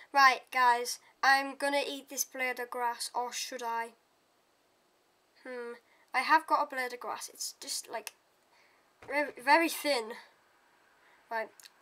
Right, guys, I'm gonna eat this blade of grass, or should I? I have got a blade of grass. It's just like very, very thin. Right,